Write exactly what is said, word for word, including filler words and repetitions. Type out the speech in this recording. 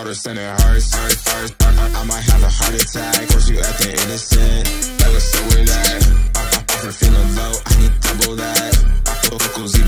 daughter sending hearts, hearts, hearts. I, I, I might have a heart attack. Course you acting innocent. That was so with that. I, I, I'm feeling low. I need double that. I focals